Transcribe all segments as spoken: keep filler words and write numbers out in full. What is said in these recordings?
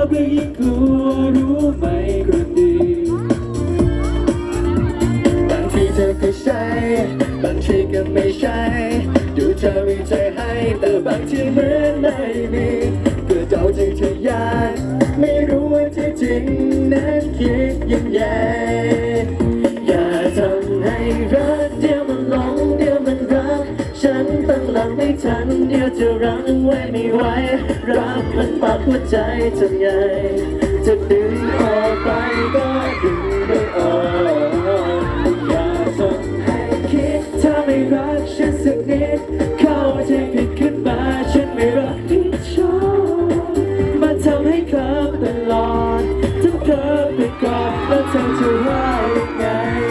ก็ยิ่งกลัวรู้ไหมคนดีบางทีเธอก็ใช่บางทีก็ไม่ใช่ดูเธอมีใจให้แต่บางทีเหมือนไม่มีเพื่อเดาใจเธอยากไม่รู้ว่าที่จริงนั้นคิดยังไงอย่าทำให้รักเดี๋ยวมันหลงเดี๋ยวมันรักฉันตั้งหลักไม่ทันเดี๋ยวจะรั้งไว้ไม่ไหวรักมันปักหัวใจทำไงจะดึงออกไปก็ดึงไม่ออกอย่าทำให้คิดถ้าไม่รักฉันสักนิดเข้าใจผิดขึ้นมาฉันไม่รักที่ชอบมาทำให้เคลิ้มตลอดถ้าเธอไปก่อนแล้วเธอจะว่ายังไง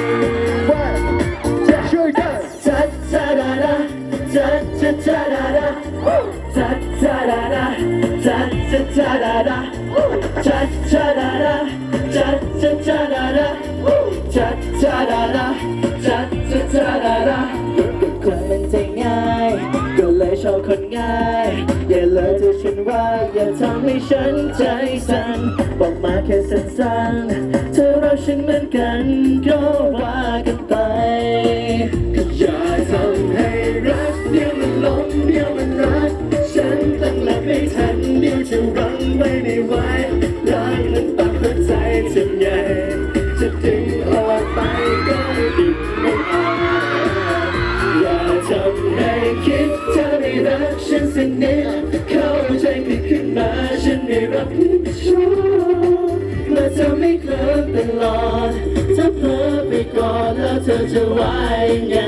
จะช่วยกันจัดจัดดาจัดจัดจัดดาจัดจัดดาจัดจัดจัดดาจัดจัดดาจัดจัดจัดดาจัดจัดดาจัดจัดจัดดาคนมันใจง่ายก็เลยชอบคนง่ายอย่าเลยเธอฉันว่าอย่าทำให้ฉันใจสั่นบอกมาแค่สั้นๆเธอรักฉันเหมือนกันก็ว่ากันไปอย่าทำให้รักเดี๋ยวมันหลงเดี๋ยวมันรักฉันตั้งหลักไม่ทันเดี๋ยวจะรั้งไว้ไม่ไหวรักมันปักหัวใจทำไงจะดึงออกไปก็ดึงไม่ออกอย่าทำให้คิดเธอไม่รักฉันสักนิดเข้าใจผิดขึ้นมาฉันไม่รับผิดชอบและเธอไม่เคลิ้มตลอดถ้าเพ้อไปก่อนแล้วเธอจะว่ายังไง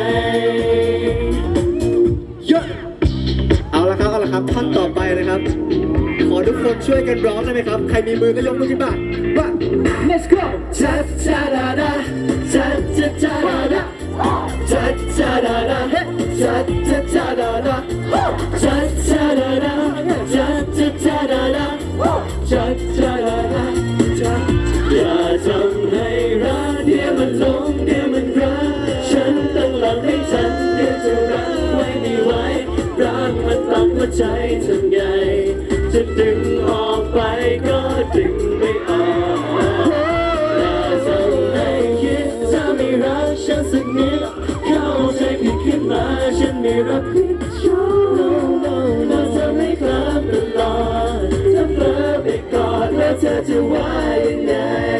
เยอะเอาละครับเอาละครับท่อนต่อไปนะครับขอทุกคนช่วยกันร้องได้ไหมครับใครมีมือก็ยกมือขึ้นมาว่า let's go จัดจัดดาจัดจัดจัดดาจัดจัดดาจัดจัดจัดดาจัดจัดดาจัดจัดจัดดาจัดจัดดาจัดอย่าทำให้รักเดี๋ยวมันหลงเดี๋ยวมันรักฉันตั้งหลักให้ฉันเดี๋ยวจะรักไว้ไม่ไหวรักมันปักหัวใจทำไงจะดึงออกไปก็ดึงไม่ออกอย่าทำให้คิดถ้าไม่รักฉันสักนิดเข้าใจผิดขึ้นมาฉันไม่รับผิดชอบแล้วเธอไม่เคลิ้มตลอดถ้าเพ้อไปก่อนแล้วเธอจะว่ายังไง